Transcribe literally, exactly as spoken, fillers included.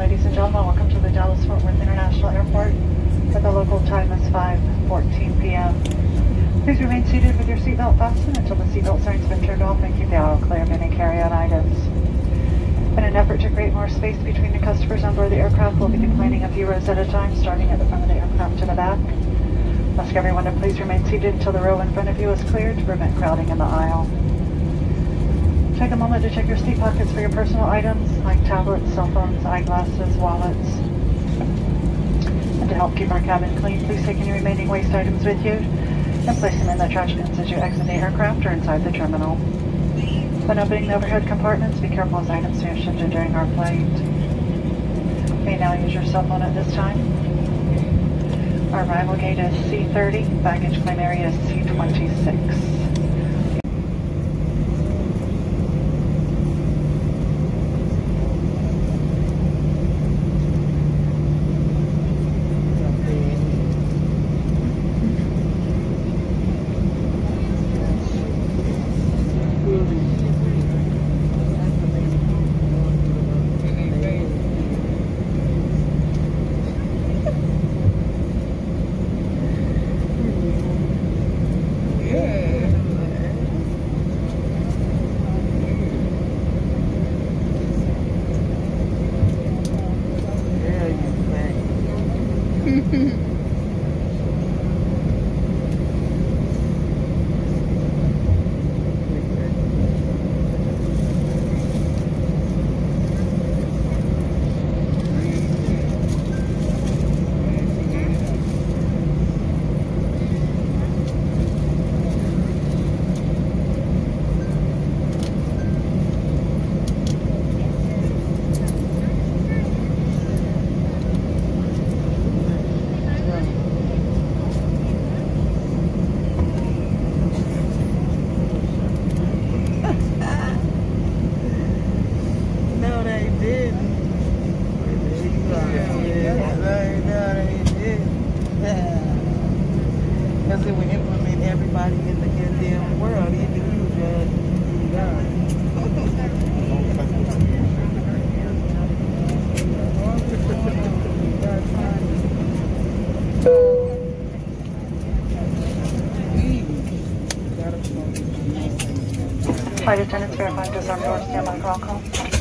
ladies and gentlemen. Welcome to the Dallas-Fort Worth International Airport. Where the local time is five fourteen p m Please remain seated with your seatbelt fastened until the seatbelt sign's been turned off and keep the aisle clear of any carry-on items. In an effort to create more space between the customers on board the aircraft, we'll be declining a few rows at a time, starting at the front of the aircraft to the back. Ask everyone to please remain seated until the row in front of you is cleared to prevent crowding in the aisle. Take a moment to check your seat pockets for your personal items like tablets, cell phones, eyeglasses, wallets. And to help keep our cabin clean, please take any remaining waste items with you and place them in the trash bins as you exit the aircraft or inside the terminal. When opening the overhead compartments, be careful as items may have shifted during our flight. You may now use your cell phone at this time. Our arrival gate is C thirty, baggage claim area is C twenty-six. Because it would implement everybody in the goddamn world, even you, Judge. Flight attendants verifying disarm door, stand by for all call.